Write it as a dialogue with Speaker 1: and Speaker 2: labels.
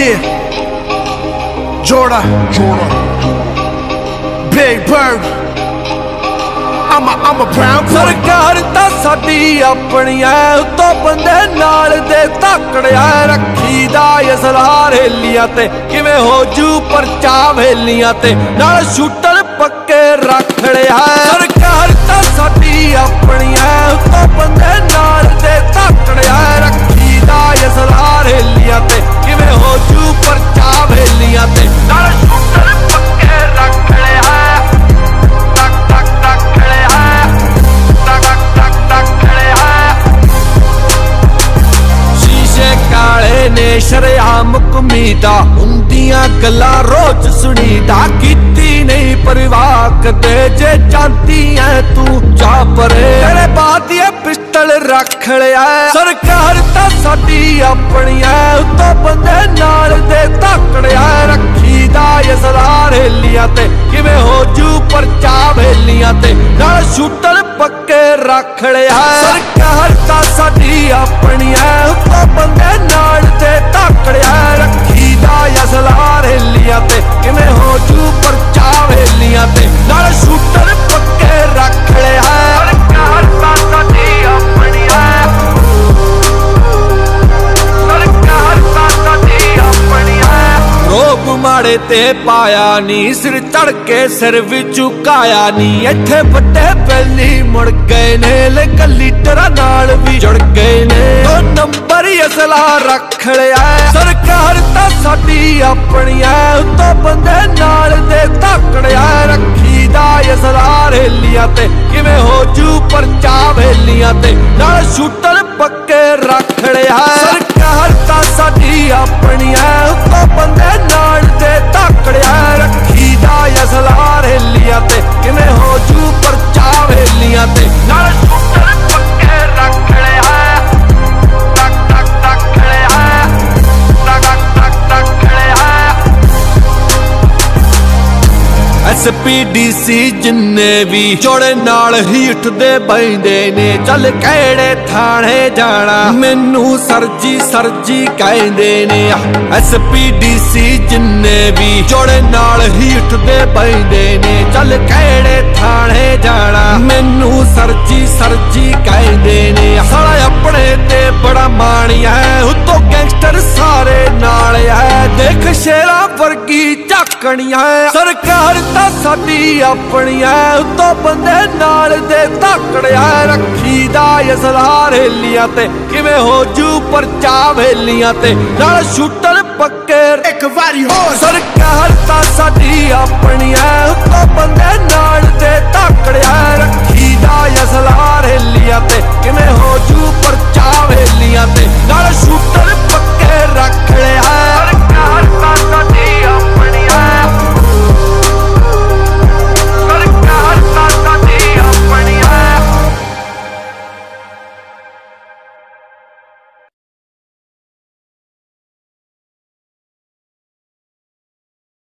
Speaker 1: Yeah, Jordan, Big Bird, I'm a brown boy.
Speaker 2: सरकार ता साडी अपनी है उतो बंदे नाल दे ताकड़िया रखी दा असलार हेलियां ते किवें हो जू परचा वेलियां ते नाल शूटर पक्के रख लिया। सरकार ता साडी अपनी है उतो बंदे नाल दे ताकड़िया रखी दा असलार हेलियां ते किवें हो जू परचा वेलियां ते नाल शूटर पक्के रख लिया। ने शरेआम कमीदा उंदियां गल्लां रोज सुनीदा कीती नहीं परवाह कदे जे जानती है तू जा परे तेरे बात ये पिस्टल रख लिया। सरकार ता साडी अपनी है उतो बंदे नाल दे ताकड़िया रखी दा असलार हेलियां ते किवें हो जू परचा वेलियां ते नाल शूटर पक्के रख लिया। सरकार ता साडी अपनी है उतो बंदे नाल दे ताकड़िया रखी दा असलार हेलियां ते किवें हो जू परचा वेलियां ते नाल शूटर पक्के रख लिया। सरकार ता साडी अपनी है, सरकार ता साडी अपनी है। रोग माड़े ते पाया नी सिर चढ़ के सिर भी झुकाया नी इत्थे बड़े पहली मुड़ गए ने लेकिन लीडरां नाल भी जुड़ गए ने दो नंबर असला रख लिया। सरकार ता साडी अपनी है उतो बंदे नाल दे ताकड़िया रखी दा असलार हेलियां ते किवें हो जू परचा वेलियां ते नाल शूटर पक्के रख लिया। सरकार ता साडी अपनी है उतो बंदे नाल दे ताकड़िया रखी दा असलार हेलियां ते किवें हो जू परचा वेलियां ते नाल शूटर पक्के रख लिया। SPDC जिन्ने भी जोड़े नाल ही उठदे बैंदे ने चल केड़े थाने जाना मैनू सरजी सरजी कहंदे ने। SPDC जिन्ने भी जोड़े नाल ही उठदे बैंदे ने चल केड़े थाने जाना मैनू सरजी सरजी कहंदे ने। साला अपने ते बड़ा माणिया है उतो गैंगस्टर सारे नाल है देख शेरा वर्गी झाकणिया है। सरकार ता साडी अपनी है उतो बंदे नाल दे ताकड़िया रखी दा असलार हेलियां ते किवें हो जू परचा वेलियां ते नाल शूटर पक्के एक वारी हो। सरकार ता साडी अपनी